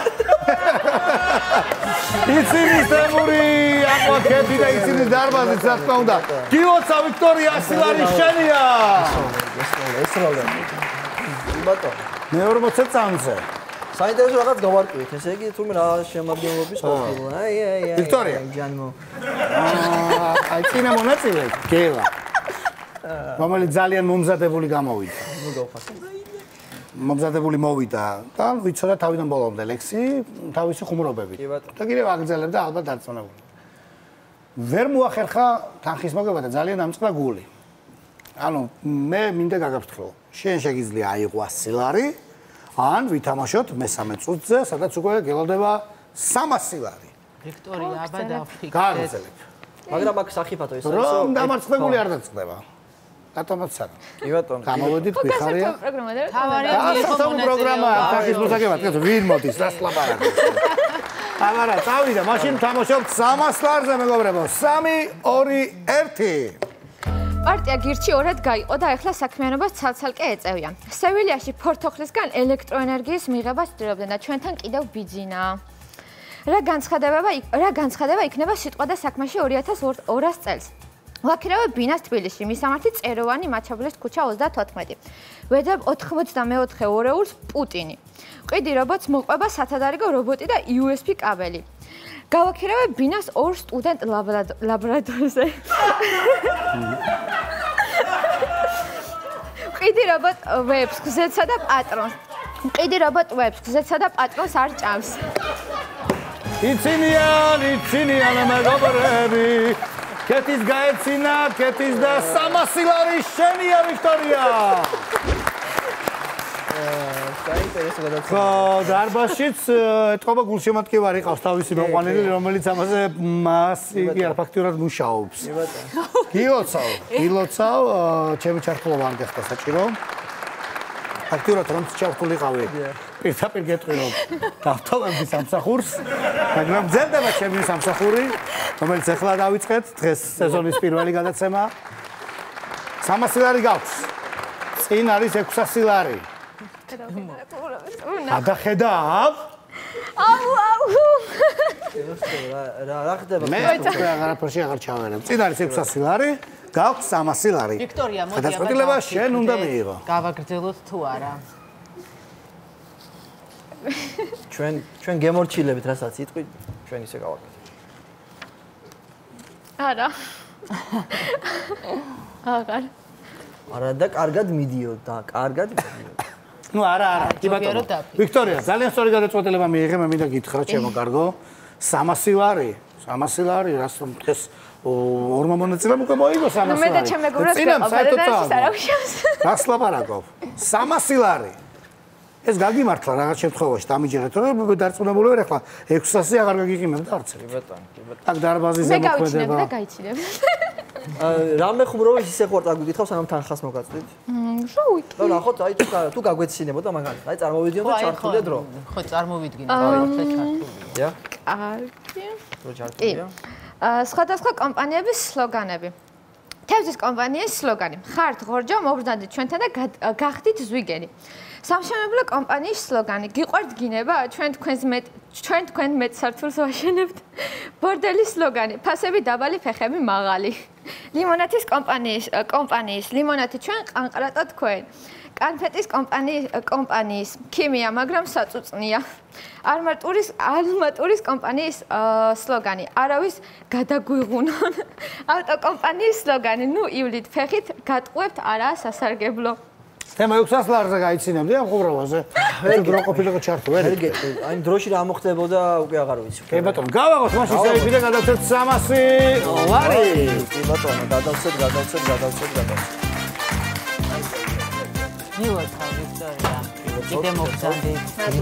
იცინის თემური, აკვაკეთი და იცინის დარბაზიც რა თქმა უნდა. გილოცა ვიქტორია ასილარი შენია. ესროლე. ბატონო. მე 40 წამზე. საინტერესო რაღაც გავარკვიეთ, ესე იგი თუმე რა შემადგენლობის ყოფილა. აი. ვიქტორია. ჯანმო. აი წინა მონაწილე გელა. რომელიც ძალიან მომზადებული გამოვიდა. ნუ გავხასე. მომზადებული მოვიდა და ვიცოდა თავიდან ბოლომდე ლექსი თავისი ხუმრობებით. და კიდევ აგრძელებდა ალბათ დარწმუნებული. ვერ მოახერხა თანხის მოგება და ძალიან ამწყდა გული. ანუ მე მინდა გაგაფრთხილო. შენ შეგიძლია აიღო 100 ლარი, ან ვითამაშოთ მესამე წუთზე, სადაც უკვე გელოდება 300 ლარი. ვიქტორია, აბა დავფიქრეთ. გააგრძელებ. მაგრამ აქ საფათო ის არის. რომ დამარცხებული არ დაწყდება. რატომაც არა. კი ბატონო. გამოვედით ვიხარია. თავარია პროგრამა თანხის მოსაგებად, კაცო, ვინ მოდის, რას ლაპარაკობს. აბარა, წავიდა, მაშინ თამაშობთ 300 ლარზე, მეგობრებო. 3 2 1 პარტია გირჩი ორად გაიყო და ეხლა საქმიანობას ცალ-ცალკე ეწევიან. სევილიაში ფორთოხლისგან ელექტროენერგიის მიღება ცდილობდნენ და ჩვენთან კიდევ ბიძინაა. რა განცხადება იქნება სიტყვა და საქმეში 2200 წელს. ლაქირავე ბინას თბილისში, მისამართი წეროვანი მაჩაბლის ქუჩა 34. ვედებ 84 ორეულს პუტინი. ყიდი რობოტს მოყვება სათადარიგო რობოტი და USB კაბელი. გავაქირავე ბინას 2 სტუდენტ ლაბორატორიაზე. ყიდი რობოტ ვებს გზეთსა და პატრონს. ყიდი რობოტ ვებს გზეთსა და პატრონს არ ჭამს. იცინიან მეგობრები. კეთის გაეცინა, კეთის და 300 ლარი შენია ვიქტორია. საინტერესო გადაცემა. ხო, დარბაზშიც ეთყობა გულშემატკივარი ყავს თავისი მოყვანილი, რომელიც ამაზე იგი არ ფაქტიურად მუშაობს. გილოცავ, ჩემი ჩართულობა არ გახდა საჭირო. ფაქტიურად რომ ჩართულიყავი. პირდაპირ გეტყვი რომ დავთავებდი სამსახურს, მაგრამ ძებდება ჩემი სამსახური, რომელიც ახლა დავიწყეთ, დღეს სეზონის პირველი გადაცემა. 300 ლარი გაქვს. წინ არის 600 ლარი. გადახედავ? რა ხდება? მე აღარაფერში აღარ ჩავერებ. წინ არის 600 ლარი, გაქვს 300 ლარი. ვიქტორია, მოდი გადაწყვეტილება შენ უნდა მიიღო. გავაგრძელოთ თუ არა. ჩვენ გემორჩილებით, რასაც იტყვი, ჩვენ ისე გავაკეთებთ. არა. აღარ. არა და კარგად მიდიოდა, კარგად მიდიოდა. ნუ არა, კი ბატონო. ვიქტორია, ძალიან სწორი გადაწყვეტილება მიიღე, მე მინდა გითხრა, ჩემო კარგო. 300 ლარი, 300 ლარი, რას დღეს ორმა მონაწილემ უკვე მოიგო 300 ლარი. მე და ჩემ მეგობრებს ვეყავ და არავის. რას ლაპარაკობ? 300 ლარი. ეს გაგიმართლა რაღაც შემთხვევაში, დამიჯერეთ, რომ დარწმუნებული ვარ ახლა 600 აღარ გაგიყიმებდა არც ერთი. კი ბატონო, კი ბატონო. აქ დარბაზის მე გავიცინებ და გაიცინებ. რამე ხუმრობა ისე ხوار წაგვიკითხავ, სანამ თანხას მოგაწვით? რა ვიცი. და ნახოთ, აი თუ გაგვეცინებოდა მაგალითად, აი წარმოვიდიო და ჩართულე დრო. ხო, წარმოვიდგინე, დავიხსე ჩართულია. კარგი. დრო ჩართულია. სხვადასხვა კომპანიების სლოგანები. თევზის კომპანიის სლოგანი. ხართ ღორჯო, მობრძანდით ჩვენთან და გახდით ზვიგენი. სამშენებლო კომპანიის სლოგანი. გიყვართ გინება, ჩვენ თქვენ მეტ სართულს ვაშენებთ. ბორდელის სლოგანი. ფასები დაბალი, ფეხები მაღალი. ლიმონათის კომპანიის ლიმონათი ჩვენ ყანყრატო თქვენ. კანფეტის კომპანიის ქიმია, მაგრამ საწუწნია. ალმატურის კომპანიის სლოგანი. არავის გადაგვიღუნონ. ავტოკომპანიის სლოგანი. ნუ ივლით ფეხით, გატყუებთ არაა სასარგებლო. თემა 600 ლარზე გაიცინებდი ამ ხუმრობაზე. მე დრო ყოფილიყო ჩართო, ვერ გეტყვი, აი დროში რა მოხდებოდა, უკვე აღარ ვიცი. კი ბატონო, გავაღოთ მაშინ შეიფი და გადავცეთ 300 ლარი. კი ბატონო, გადავცეთ. მივაცხავ ვიქტორია. კიდე მოგზანდით.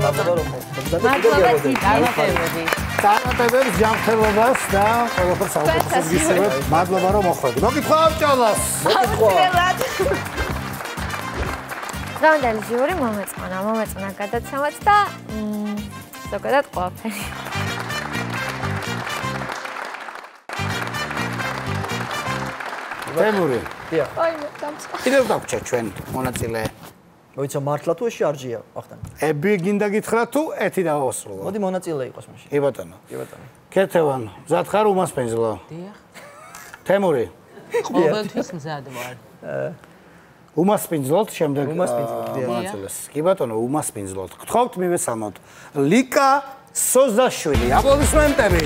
წარმატებებს, ჯანმრთელობას და ყველაფერს საუკეთესოდ გისურვებთ. მადლობა რომ მოხვედით. მოგითხოვავ ჭალას. დღევანდელი ჟიური მომეწონა გადაცემაც და ზოგადად ყველაფერი. თემური. დიახ. აი მე დამწყა. კიდევ დაგვრჩა ჩვენ მონაწილე. მოიცა მართლა თუ ეს შარჯია, ახთან. ები გინდა გითხრა თუ ეთი დავასრულო. მოდი მონაწილე იყოს მაშინ. კი ბატონო. კი ბატონო. ქეთევან, მზად ხარ უმასპინძლო? დიახ. თემური. ყოველთვის მზად ვარ. უმასპინძლოთ შემდეგ მონაწილეს. კი ბატონო, უმასპინძლოთ. გთხოვთ მივესალმოთ. ლიკა სოზაშვილი. აპლოდისმენტები.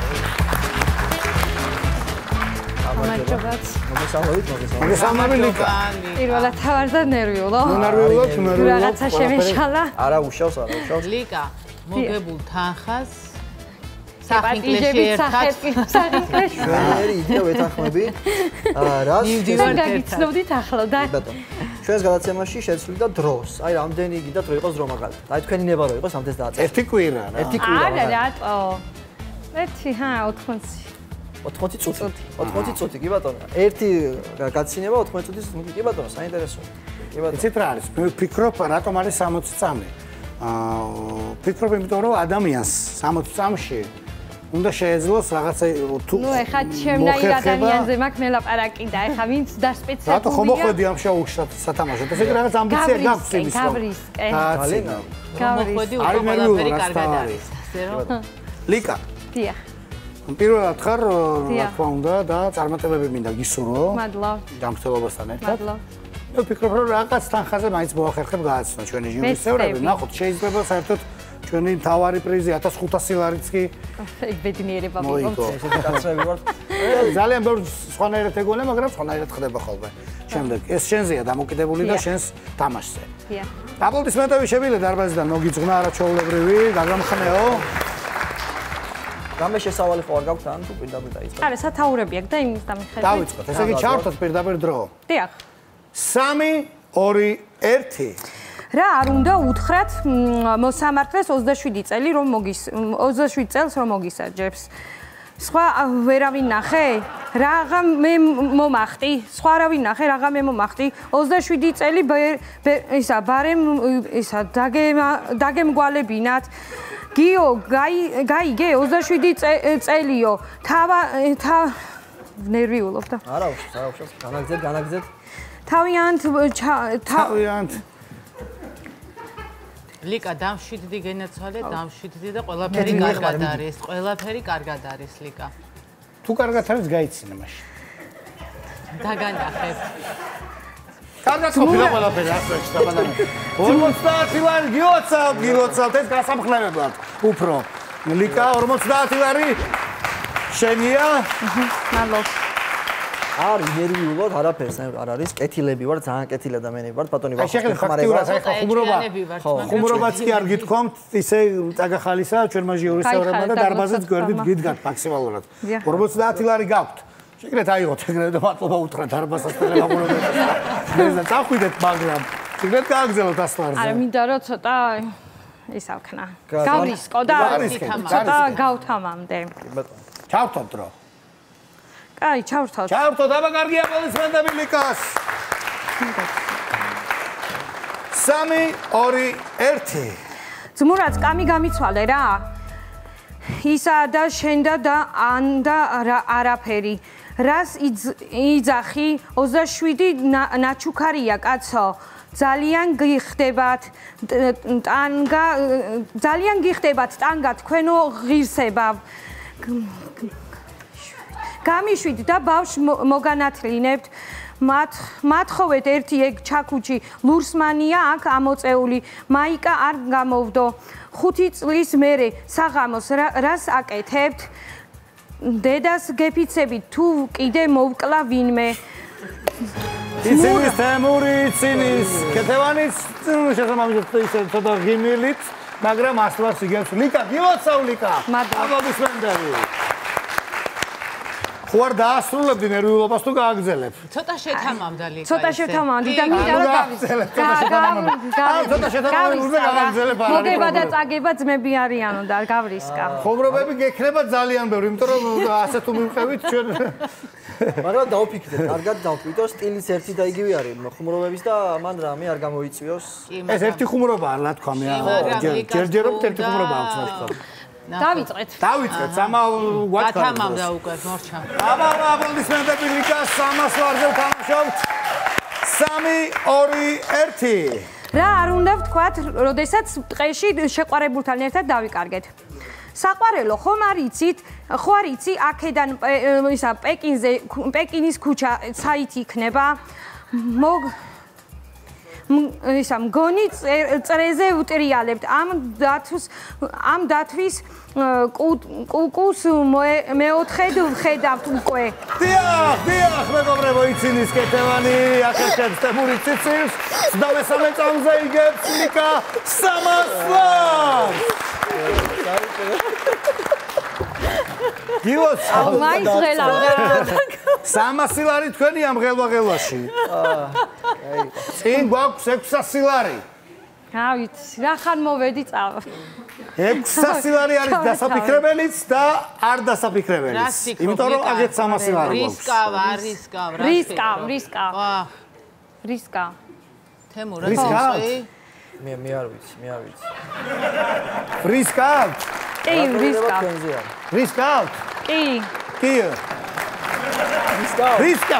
გამარჯობათ. მოგესალმები ლიკა. პირველად თავარ და ნერვიულო. ნერვიულად. რაღაცა შემეშალა. არა უშავს. ლიკა, მოგებულ თანხას საფინკლეში ერთხელ. საფინკლეში. მე იდეა ვეთანხმები. რას გაგიცნობდით ახლა და ბატონო. ჩვენს გადაცემაში შეცვლიდა დროს. აი რამდენი გინდა დრო იყოს დრო მაგალითად. აი თქვენი ნება რო იყოს ამდენს დააწერ. ერთი კვირა რა. ერთი კვირა. არა რატო? 80 წუთი. 80 წუთი, კი ბატონო. ერთი გაცინება 80 წუთის, კი ბატონო, საინტერესოა. კი ბატონო. იცით რა არის? მე ვფიქრობ, რატომ არის 60 წამი. ვფიქრობ, იმიტომ რომ ადამიანს 60 წამში უნდა შეეძლოს რაღაცა თუ ნუ ეხა ჩემნაირ ადამიანზე მაქვს მელაპარაკი და ეხა ვინც და სპეციალურია. რატო ხომ მოხვედი ამ შოუში სათამაშოდ? ესე იგი რაღაც ამბიცია გაქვს იმის რომ. გავრისკენ. ძალიან. მოხვედი უკვე ყველაფერი კარგად არის. ასე რომ. ლიკა. დიახ. პირველად ხარ, რა თქმა უნდა და წარმატებები მინდა გისურვო. მადლობა. ჯანმრთელობასთან ერთად. მადლობა. მე ვფიქრობ, რომ რაღაც თანხაზე მაინც მოახერხებ გააცნო ჩვენი ჟიურის წევრები. ნახოთ, შეიძლება საერთოდ ჩვენი მთავარი პრიზი 1500 ლარიც კი ბედნიერება მოიგო. ესეთი კაცები ვართ. ძალიან ბევრი სხვანაირად ეგონე, მაგრამ სხვანაირად ხდება ხოლმე. შემდეგ ეს შენზეა დამოკიდებული და შენს თამაშზე. დიახ. აპლოდისმენტები შევიდე დარბაზიდან, მოგიძღვნა არაჩვეულებრივი, გაგამხნეო. რამე შესავალი ხო არ გაქვთ ან თუ პირდაპირ დაიწყოთ? არა, სათაურები აქვს და იმის დამიხარეთ. დავიწყოთ. ესე იგი ჩავთოთ პირდაპირ დრო. დიახ. 3 2 1 რა არ უნდა უთხრათ მოსამართლეს 27 წელი რომ 27 წელს რომ მოგისაჯებს. სხვა ვერავინ ნახე? რაღა მე მომახტი? სხვა არავინ ნახე? რაღა მე მომახტი? 27 წელი ისა ბარემ ისა დაგემგვალებინათ. გიო გაიგე 27 წელიო. ნერვიულობ და. არა უშავს, განაგზეთ. თავიანთ ლიკა დამშვიდდი გენაცვალე, დამშვიდდი და ყველაფერი კარგად არის. ყველაფერი კარგად არის, ლიკა. თუ კარგად არის, გაიცინე მაშინ. დაგანახებ. კარგად ყოფილა ყველაფერი, ასე შეტაბადანი. 50 ლარი გილოცავთ ეს გასამხნევებლად. უფრო. ლიკა 50 ლარი შენია. მადლობა. არ ინერვიულად არაფერს არ არის, კეთილები ვარ, ძალიან კეთილი ადამიანები ვარ, ბატონი ვარ. ხუმრობაც კი არ გითქვამთ, ისე წაგახალისა, ჩვენ მაჟიორის საუბრობთ და დარბაზით გვერდით გიდგათ მაქსიმალურად. 50 ლარი გაქვთ. შეგრეთ აიღოთ, ეგრევე და მადლობა უთხრა დარბაზას და ლაბორატორიას. მე წახვიდეთ, მაგრამ შეგრეთ გააგზავნოთ 100 ლარზე. არა, მინდა რომ ცოტა ის ავქნა. გავრისკო და ცოტა გავთამამდე. ჩავთოთ დრო. კაი, ჩავრთავთ. ჩავრთოთ, აბა კარგი აპლოდისმენტები ლიკას. 3 2 1 ძმურაც კამი გამიცვალე რა. ისა და შენდა და ანდა არაფერი. რას იძახი 27 ნაჩუქარია კაცო. ძალიან გიხდებათ ტანგა თქვენო ღირსება. გამიშვით და ბავშვს მოგანათლინებთ. მათხოვეთ ერთი ეგ ჩაქუჩი ლურსმანია აქ ამოწეული. მაიკა არ გამოვდო. 5 წლის მერე საღამოს რას აკეთებთ? დედას გეფიცებით თუ კიდე მოვკლა ვინმე. იცინის თემური, იცინის ქეთევანის შესაბამისად ისე ცოტა ღიმილით, მაგრამ 100 ლარს იგებს. ლიკა, გილოცავ ლიკა. აპლოდისმენტები. ხო არ დაასრულებდი ნერვიულობას თუ გააგზელებ? ცოტა შეთამამდა ლიკა. ცოტა შეთამამდი და მინდა რომ გავაგზელებ. ცოტა შეთამამდი და გავაგზელებ. მოგება და წაგება ძმები არიანო და გავრისკა. ხუმრობები გექნება ძალიან ბევრი, იმიტომ რომ ასე თუ მივყევით ჩვენ მაგრამ დავფიქრეთ, კარგად დავფიქრეთ, სტილიც ერთი და იგივე არის ხუმრობების და ამან რამე არ გამოიწვიოს. ეს ერთი ხუმრობაა, რა თქვა მე. ჯერჯერობით ერთი ხუმრობა აქვს რა თქვა. დავიწყეთ. დავიწყეთ, სამა ვაჩქარებთ. გათამამდა უკვე მორჩა. აბა, აპლოდისმენტები ლიკას 300 ლარზე ვთამაშობთ. 3 2 1 რა არ უნდა ვთქვათ, როდესაც ტყეში შეყვარებულთან ერთად დავიკარგეთ. საყვარელო, ხომ არ იცით, ხო არ იცი, აქედან ისა პეკინის ქუჩა საით იქნება? ისა მგონი წრეზე უტრიალებთ. ამ დათვის კუკუს მეოთხედ ვხედავთ უკვე. დიახ, მეგობრებო, იცინის კეთევანი, ახერხებს თემური ციცილს, და მესამე წამზე იგებს ლიკა 300 ლარს. გილოცავ. მაინც ღელავ რა. 300 ლარი თქვენია მღელვაღელვაში. წინ გვაქვს 600 ლარი. რა ვიცი, რა ხან მოვედი წავა. 600 ლარი არის დასაფიქრებელიც და არ დასაფიქრებელიც. იმიტომ რომ აგეთ 300 ლარი გვაქვს. რისკა. თემურ რა ვიცი? მე არ ვიცი. რისკა? კი, რისკა. რისკა? კი. რისკა.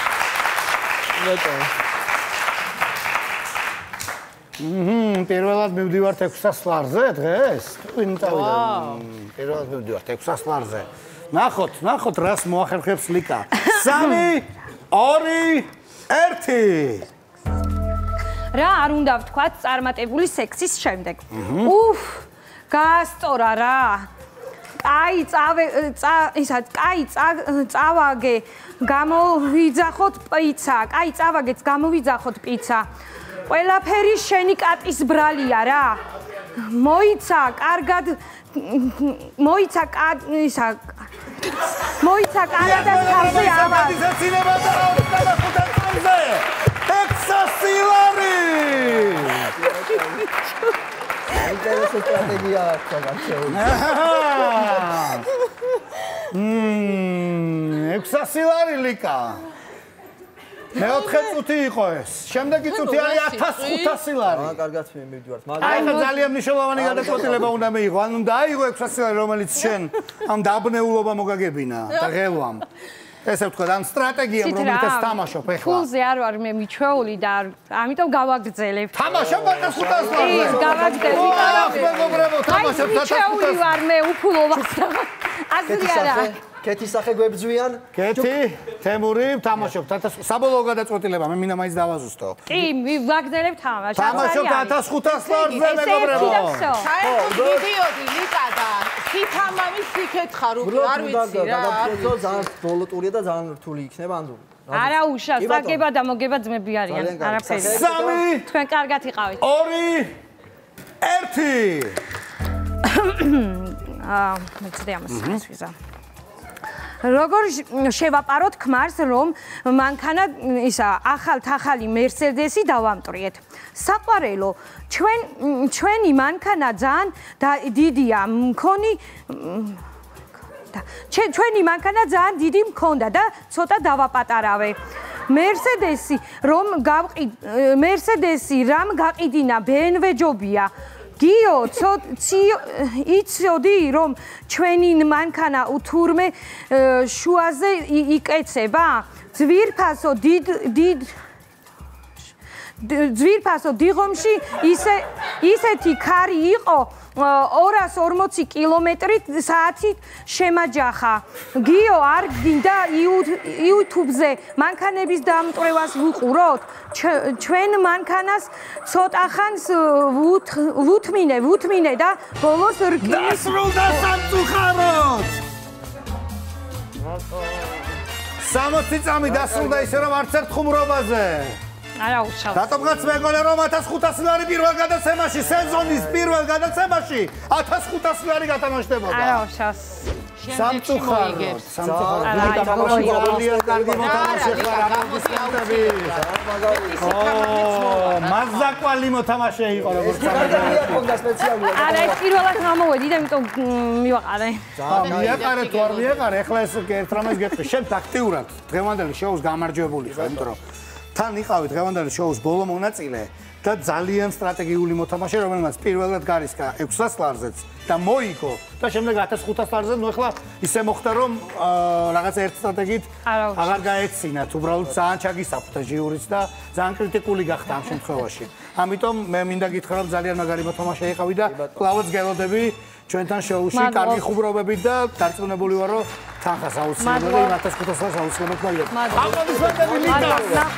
პირველად მივდივართ 600 ლარზე დღეს. პირველად მივდივართ 600 ლარზე. ნახოთ რას მოახერხებს ლიკა. 3 2 1 რა არ უნდა ვთქვათ წარმატებული სექსის შემდეგ. გაასწორა რა. კაი წავაგე, გამოვიძახოთ პიცა. კაი წავაგეც გამოვიძახოთ პიცა. ყველაფერი შენი კატის ბრალია რა. მოიცა კარგად მოიცა კანადას თავზე ამას. გაცილება და 25 წამზე. 600 ლარი. ინტერესო სტრატეგია აქვს გაქცეული. 600 ლარი ლიკა. მეოთხე წუთი იყო ეს. შემდეგი წუთი არის 1500 ლარი. კარგად მივდივართ. აი ხა ძალიან მნიშვნელოვანი გადაწყვეტილება უნდა მიიღო. ანუ დაიღო 600 ლარი, რომელიც შენ ამ დაბნეულობა მოგაგებინა და ღელვამ. ესე ვთქვა, ან სტრატეგია, რომელთაც თამაშობ ეხლა. ფულზე არ ვარ მე მიჩვეული და ამიტომ გავაგრძელებ. თამაშობ 1500 ლარზე. გავაგრძელებ. მეგობრებო, თამაშობ 1500. მიჩვეული ვარ მე უფულობას. აზრი არა. კეთის სახე გვებძვიან? კეთი, თემური, თამაშობ 1500. საბოლოო გადაწყვეტილება, მე მინდა მაინც დავაზუსტო. კი, ვაგრძელებ თამაშს. თამაშობ 1500 ლარზე, მეგობრებო. საერთოდ მიდიოდი ლიკა და თითამამის იქეთ ხარ უკვე არ ვიცი რა. გადაფრთხო ძალიან ბოლო ტურია და ძალიან რთული იქნება ანუ. არა უშავს, აგება და მოგება ძმები არიან. არაფერი. 3 თქვენ კარგად იყავით. 2 1 მეცდე ამას ვიზა. როგორ შევაპაროთ ქმარს რომ მანქანა ისა ახალი მერსედესი დავამტრიეთ. საყვარელო, ჩვენი მანქანა ძალიან დიდია, მქონი ჩვენი მანქანა ძალიან დიდი მქონდა და ცოტა დავაპატარავე. მერსედესი რამ გაყიდინა BMW ჯობია. გიო, იცოდი რომ ჩვენი მანქანა უთურმე შუაზე იკეცება? ძვირფასო დიღომში ისეთი ქარი იყო 240 კმ/სთ შემაჯახა. გიო, არ გინდა YouTube-ზე მანქანების დამტვრევას ვუყუროთ? ჩვენ მანქანას ცოტა ხანს ვუთმინე და ბოლოს რკინის დასრულდა სამწუხაროდ. 60 წამი დასრულდა ისე რომ არც ერთ ხუმრობაზე. არა უშავს. რატომღაც მეგონა რომ 1500 ლარი პირველ გადაცემაში, სეზონის პირველ გადაცემაში 1500 ლარი გათამაშდებოდა. არა უშავს. სამწუხაროდ. კარგი მოთამაშე ხარ აპლოდისმენტები. მაზაკვალი მოთამაშე იყო როგორც სპეციალურად. არა, ეს პირველად გამოვედი და იმიტომ მივაყარე. მიაყარე თუ არ მიაყარე, ეხლა ეს ერთ რამეს გეტყვი, შენ აქტიურად დღევანდელი შოუს გამარჯვებული ხარ, იმიტომ რომ თან იყავი დღევანდელი შოუს ბოლო მონაწილე და ძალიან სტრატეგიული მოთამაშე, რომელმაც პირველად გარისკა 600 ლარზეც და მოიგო და შემდეგ 1500 ლარზე, ნუ ეხლა ისე მოხდა რომ რაღაც ერთ სტრატეგიით აღარ გაეცინათ, უბრალოდ ძალიან ჩაგისაფრთა ჟიურიც და ძალიან კრიტიკული გახდა ამ შემთხვევაში. ამიტომ მე მინდა გითხრა რომ ძალიან მაგარი მოთამაშე იყავი და კლავაც გელოდები ჩვენთან შოუში, კარგი ხუმრობებით და დარწმუნებული ვარ რომ თანხას აუცილებლად 1500 ლარს აუცილებლად მოიგებ. აპლოდისმენტები ლიკა.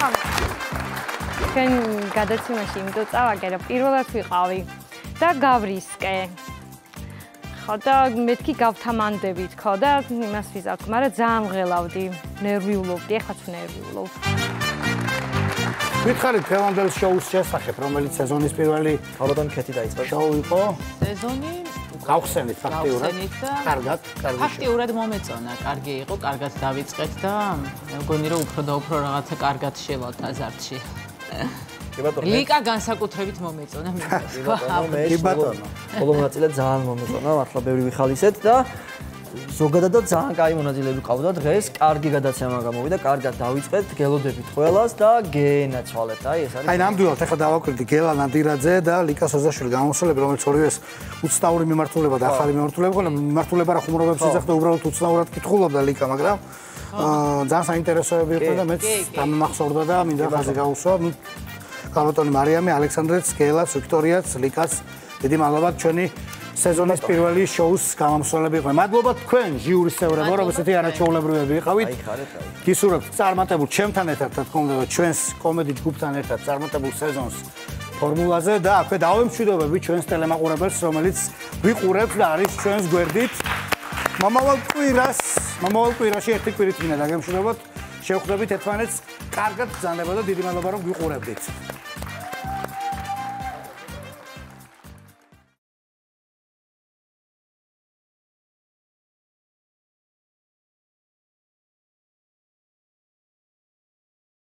ჩვენ გადაცემაში იმიტომ წავაგე რომ პირველად ვიყავი და გავრისკე. ხო და მეთქი გავთამანდებით ხო და იმას ვიზავთ, მაგრამ ძალიან მღელავდი, ნერვიულობდი, ეხლაც ნერვიულობ. ვითხარით დღევანდელ შოუს შესახებ, რომელიც სეზონის პირველი ალბათ ქეთი დაიწყო. შოუ იყო. სეზონი გავხსენით ფაქტიურად. კარგად. ფაქტიურად მომეწონა, კარგი იყო, კარგად დავიწყეთ და მგონი რომ უფრო და უფრო რაღაცა კარგად შევალთ აზარტში. ლიკა განსაკუთრებით მომეწონა მინდა თქვა. კი ბატონო. ბოლო ნაწილად ძალიან მომეწონა, მართლა ბევრი ვიხალისეთ და ზოგადადად ძალიან კაი მონაწილეები ყავდა დღეს, კარგი გადაცემა გამოვიდა, კარგად დავიწყეთ, გელოდებით ყველას და გენაცვალეთ. აი ეს არის. აი ნამდვილად ახლა დავაკვირდი გელა ნადირაძე და ლიკა სოზაშვილი გამოსვლები, რომელიც ორივეს უცნაური მიმართულება და ახალი მიმართულება ყოლა, მიმართულება რა ხუმრობებს იძახდა, უბრალოდ უცნაურად კითხულობდა ლიკა, მაგრამ ძალიან საინტერესოები იყო და მეც დამახსოვრდა და მინდა ხაზი გაუსვა. გამოტონი მარიამი, ალექსანდრეც, გელაც, ვიქტორიაც, ლიკაც, დიდი მადლობა ჩვენი სეზონის პირველი შოუს გამომსვლელები იყვნენ. მადლობა თქვენ ჟიურის წევრებო, რომ ესეთი არაჩვეულებრივები იყავით. გისურვებთ წარმატებულ ჩემთან ერთად, რა თქმა უნდა, ჩვენს კომედი ჯგუფთან ერთად წარმატებულ სეზონს ფორმულაზე და აქვე დავემშვიდობები ჩვენს ტელემაყურებელს, რომელიც ვიყურებთ და არის ჩვენს გვერდით. მომავალ კვირაში ერთი კვირით მინდა დაგემშვიდობოთ. შევხვდებით ერთმანეთს, კარგად ბრძანება და დიდი მადლობა რომ გვიყურებდით.